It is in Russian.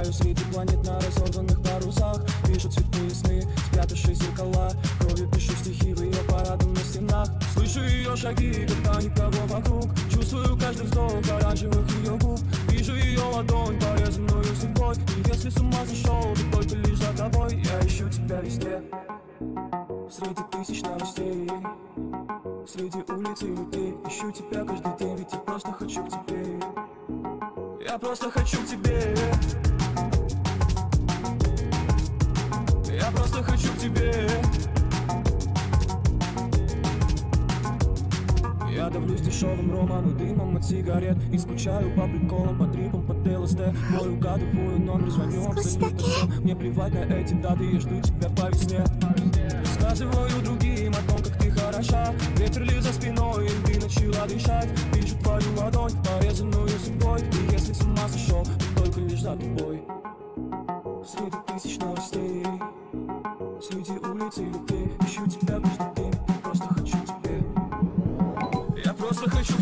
Плаваю среди планет на разорванных парусах. Вижу цветные сны, спрятавшие зеркала. Кровью пишу стихи в ее парадом на стенах. Слышу ее шаги, когда никого вокруг. Чувствую каждый вздох оранжевых ее губ. Вижу ее ладонь, порезанную судьбой. И если с ума сошел, то только лишь за тобой. Я ищу тебя везде, среди тысяч новостей, среди улиц и людей. Ищу тебя каждый день, ведь я просто хочу к тебе. Я просто хочу к тебе. Я просто хочу к тебе. Я давлюсь дешевым ромом и дымом от сигарет. И скучаю по приколам, по трипам, по ЛСД. Мой угадываю номер, звоню абсолютно все. Мне плевать на эти даты, я жду тебя по весне. Рассказываю другим о том, как ты хороша. Ветер лил за спиной, и ты начала дышать. Вижу твою ладонь, порезанную судьбой. И если с ума сошел, то только лишь за тобой. Среди тысяч новостей, среди улиц и людей. Ищу тебя каждый день, просто хочу тебе. Я просто хочу